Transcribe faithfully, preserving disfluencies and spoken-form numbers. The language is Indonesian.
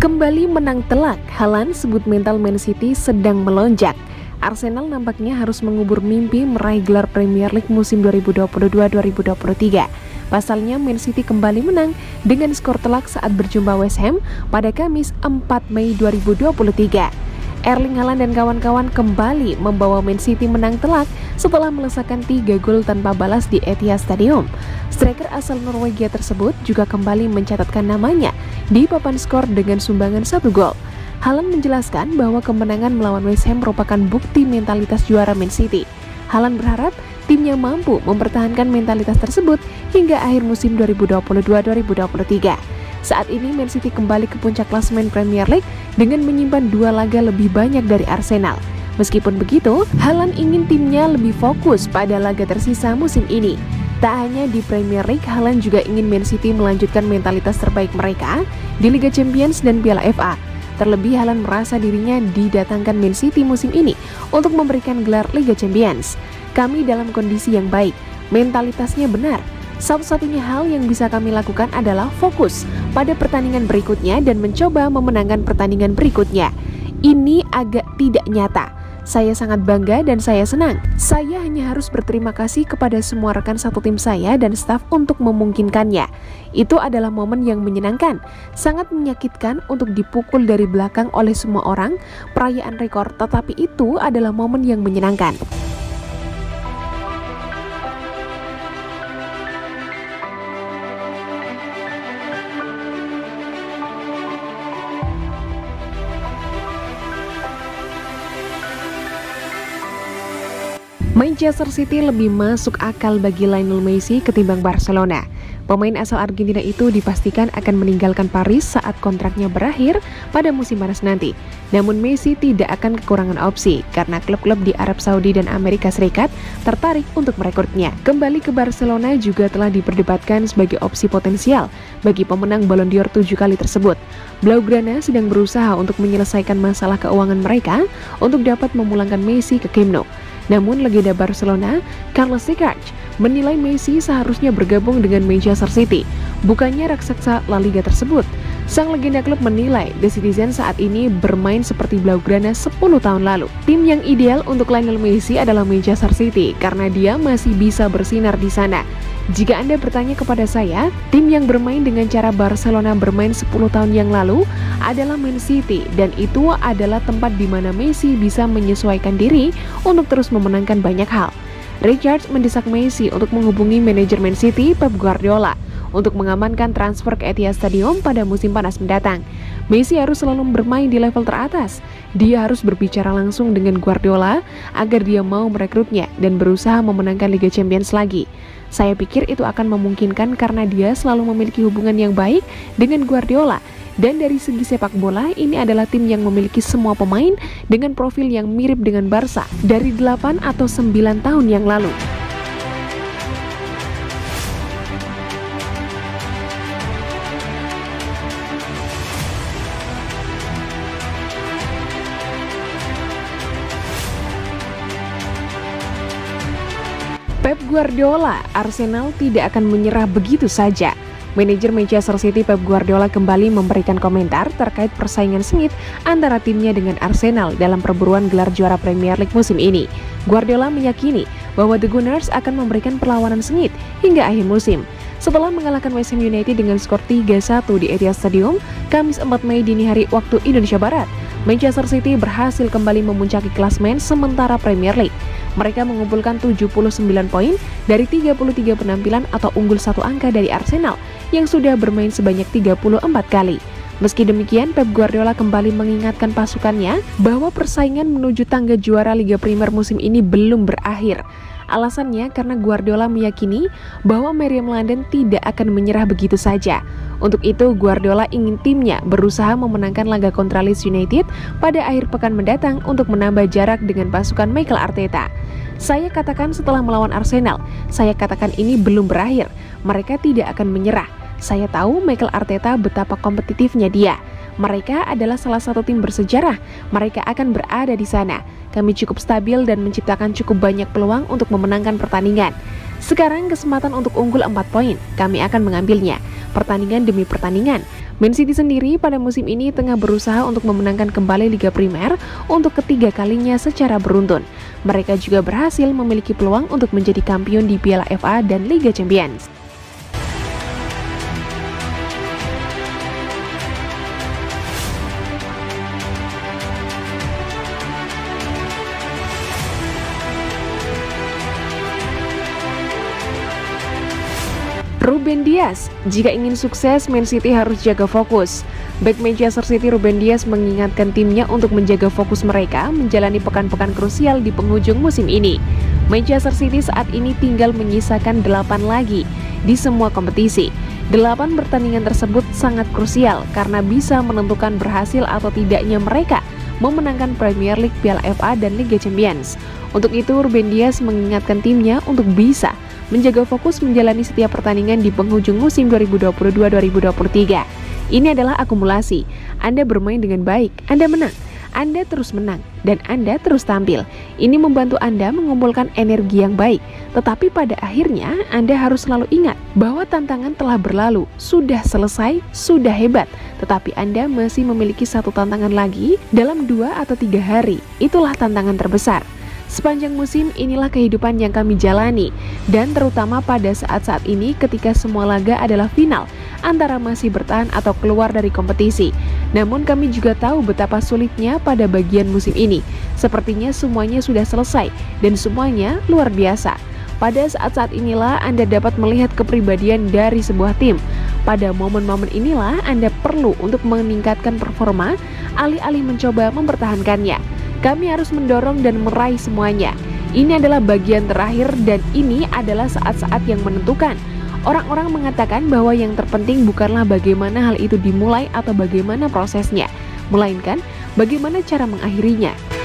Kembali menang telak, Haaland sebut mental Man City sedang melonjak. Arsenal nampaknya harus mengubur mimpi meraih gelar Premier League musim dua ribu dua puluh dua dua ribu dua puluh tiga. Pasalnya Man City kembali menang dengan skor telak saat berjumpa West Ham pada Kamis empat Mei dua ribu dua puluh tiga. Erling Haaland dan kawan-kawan kembali membawa Man City menang telak setelah melesakkan tiga gol tanpa balas di Etihad Stadium. Striker asal Norwegia tersebut juga kembali mencatatkan namanya di papan skor dengan sumbangan satu gol. Haaland menjelaskan bahwa kemenangan melawan West Ham merupakan bukti mentalitas juara Man City. Haaland berharap timnya mampu mempertahankan mentalitas tersebut hingga akhir musim dua ribu dua puluh dua dua ribu dua puluh tiga. Saat ini Man City kembali ke puncak klasemen Premier League dengan menyimpan dua laga lebih banyak dari Arsenal. Meskipun begitu, Haaland ingin timnya lebih fokus pada laga tersisa musim ini. Tak hanya di Premier League, Haaland juga ingin Man City melanjutkan mentalitas terbaik mereka di Liga Champions dan Piala F A. Terlebih Haaland merasa dirinya didatangkan Man City musim ini untuk memberikan gelar Liga Champions. Kami dalam kondisi yang baik, mentalitasnya benar. Satu-satunya hal yang bisa kami lakukan adalah fokus pada pertandingan berikutnya dan mencoba memenangkan pertandingan berikutnya. Ini agak tidak nyata. Saya sangat bangga dan saya senang. Saya hanya harus berterima kasih kepada semua rekan satu tim saya dan staf untuk memungkinkannya. Itu adalah momen yang menyenangkan. Sangat menyakitkan untuk dipukul dari belakang oleh semua orang. Perayaan rekor, tetapi itu adalah momen yang menyenangkan. Manchester City lebih masuk akal bagi Lionel Messi ketimbang Barcelona. Pemain asal Argentina itu dipastikan akan meninggalkan Paris saat kontraknya berakhir pada musim panas nanti. Namun Messi tidak akan kekurangan opsi karena klub-klub di Arab Saudi dan Amerika Serikat tertarik untuk merekrutnya. Kembali ke Barcelona juga telah diperdebatkan sebagai opsi potensial bagi pemenang Ballon d'Or tujuh kali tersebut. Blaugrana sedang berusaha untuk menyelesaikan masalah keuangan mereka untuk dapat memulangkan Messi ke Camp Nou. Namun legenda Barcelona, Carlos Tevez, menilai Messi seharusnya bergabung dengan Manchester City, bukannya raksasa La Liga tersebut. Sang legenda klub menilai The Citizen saat ini bermain seperti Blaugrana sepuluh tahun lalu. Tim yang ideal untuk Lionel Messi adalah Manchester City karena dia masih bisa bersinar di sana. Jika Anda bertanya kepada saya, tim yang bermain dengan cara Barcelona bermain sepuluh tahun yang lalu adalah Man City, dan itu adalah tempat di mana Messi bisa menyesuaikan diri untuk terus memenangkan banyak hal. Richards mendesak Messi untuk menghubungi manajer Man City, Pep Guardiola, untuk mengamankan transfer ke Etihad Stadium pada musim panas mendatang. Messi harus selalu bermain di level teratas. Dia harus berbicara langsung dengan Guardiola agar dia mau merekrutnya dan berusaha memenangkan Liga Champions lagi. Saya pikir itu akan memungkinkan karena dia selalu memiliki hubungan yang baik dengan Guardiola. Dan dari segi sepak bola, ini adalah tim yang memiliki semua pemain dengan profil yang mirip dengan Barca dari delapan atau sembilan tahun yang lalu. Pep Guardiola, Arsenal tidak akan menyerah begitu saja. Manajer Manchester City Pep Guardiola kembali memberikan komentar terkait persaingan sengit antara timnya dengan Arsenal dalam perburuan gelar juara Premier League musim ini. Guardiola meyakini bahwa The Gunners akan memberikan perlawanan sengit hingga akhir musim. Setelah mengalahkan West Ham United dengan skor tiga satu di Etihad Stadium, Kamis empat Mei dini hari waktu Indonesia Barat, Manchester City berhasil kembali memuncaki klasemen sementara Premier League. Mereka mengumpulkan tujuh puluh sembilan poin dari tiga puluh tiga penampilan atau unggul satu angka dari Arsenal yang sudah bermain sebanyak tiga puluh empat kali. Meski demikian, Pep Guardiola kembali mengingatkan pasukannya bahwa persaingan menuju tangga juara Liga Primer musim ini belum berakhir. Alasannya karena Guardiola meyakini bahwa Meriam London tidak akan menyerah begitu saja. Untuk itu, Guardiola ingin timnya berusaha memenangkan laga kontra Leeds United pada akhir pekan mendatang untuk menambah jarak dengan pasukan Mikel Arteta. Saya katakan setelah melawan Arsenal, saya katakan ini belum berakhir. Mereka tidak akan menyerah. Saya tahu Mikel Arteta betapa kompetitifnya dia. Mereka adalah salah satu tim bersejarah. Mereka akan berada di sana. Kami cukup stabil dan menciptakan cukup banyak peluang untuk memenangkan pertandingan. Sekarang kesempatan untuk unggul empat poin. Kami akan mengambilnya. Pertandingan demi pertandingan. Man City sendiri pada musim ini tengah berusaha untuk memenangkan kembali Liga Primer untuk ketiga kalinya secara beruntun. Mereka juga berhasil memiliki peluang untuk menjadi kampiun di Piala F A dan Liga Champions. Ruben Dias, jika ingin sukses, Man City harus jaga fokus. Bek Manchester City Ruben Dias mengingatkan timnya untuk menjaga fokus mereka menjalani pekan-pekan krusial di penghujung musim ini. Manchester City saat ini tinggal menyisakan delapan lagi di semua kompetisi. Delapan pertandingan tersebut sangat krusial karena bisa menentukan berhasil atau tidaknya mereka memenangkan Premier League, Piala F A, dan Liga Champions. Untuk itu, Ruben Dias mengingatkan timnya untuk bisa menjaga fokus menjalani setiap pertandingan di penghujung musim dua ribu dua puluh dua dua ribu dua puluh tiga. Ini adalah akumulasi. Anda bermain dengan baik, Anda menang, Anda terus menang, dan Anda terus tampil. Ini membantu Anda mengumpulkan energi yang baik. Tetapi pada akhirnya, Anda harus selalu ingat bahwa tantangan telah berlalu, sudah selesai, sudah hebat. Tetapi Anda masih memiliki satu tantangan lagi dalam dua atau tiga hari. Itulah tantangan terbesar. Sepanjang musim inilah kehidupan yang kami jalani, dan terutama pada saat-saat ini ketika semua laga adalah final antara masih bertahan atau keluar dari kompetisi. Namun kami juga tahu betapa sulitnya pada bagian musim ini. Sepertinya semuanya sudah selesai dan semuanya luar biasa. Pada saat-saat inilah Anda dapat melihat kepribadian dari sebuah tim. Pada momen-momen inilah Anda perlu untuk meningkatkan performa alih-alih mencoba mempertahankannya. Kami harus mendorong dan meraih semuanya. Ini adalah bagian terakhir dan ini adalah saat-saat yang menentukan. Orang-orang mengatakan bahwa yang terpenting bukanlah bagaimana hal itu dimulai atau bagaimana prosesnya, melainkan bagaimana cara mengakhirinya.